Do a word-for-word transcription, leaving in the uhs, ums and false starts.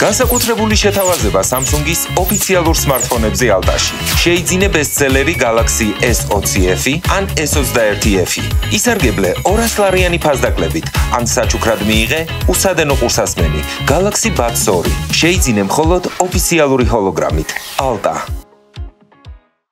განსაკუთრებული შეთავაზება Samsung-ის ოფიციალურ smartphone-ებზე ალტაში. შეიძინე ბესტსელერი Galaxy S ოცი F-ი ან S ოცდაერთი F-ი. ისარგებლე ორასი ლარიანი ფასდაკლებით, ან საჩუქრად მიიღე უსადენო ყურსასმენი Galaxy Buds ორი. შეიძინე მხოლოდ ოფიციალური ჰოლოგრამით. ალტა